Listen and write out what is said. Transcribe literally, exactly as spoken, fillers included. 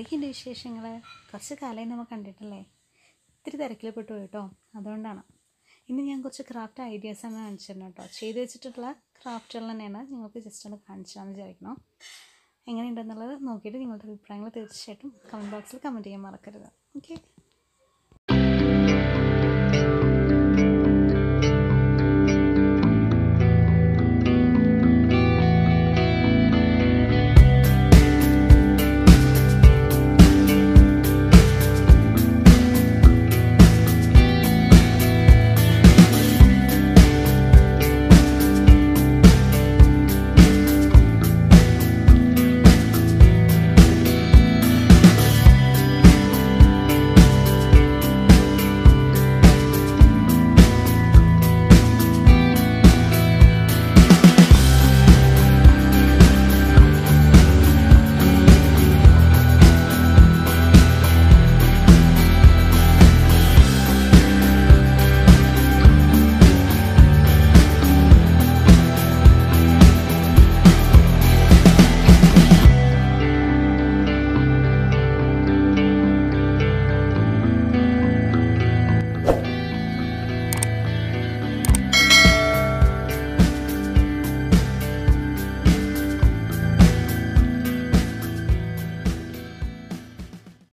എന്തൊക്കെയുണ്ട് വിശേഷങ്ങൾ? കുറച്ച് കാലമായി നമ്മൾ കണ്ടിട്ടല്ലേ? ഇത്തിരി തിരക്കിൽ പെട്ടു കേട്ടോ, അതുകൊണ്ടാണ്. ഇന്ന് ഞാൻ കുറച്ച് ക്രാഫ്റ്റ് ഐഡിയാസാണ് കാണിച്ചിരുന്നത് കേട്ടോ. ചെയ്ത് വെച്ചിട്ടുള്ള ക്രാഫ്റ്റുകൾ തന്നെയാണ് നിങ്ങൾക്ക് ജസ്റ്റ് ഒന്ന് കാണിച്ചാന്ന് വിചാരിക്കണം. എങ്ങനെയുണ്ടെന്നുള്ളത് നോക്കിയിട്ട് നിങ്ങളുടെ അഭിപ്രായങ്ങൾ തീർച്ചയായിട്ടും കമൻറ്റ് ബോക്സിൽ കമൻറ്റ് ചെയ്യാൻ മറക്കരുത്. ഓക്കെ.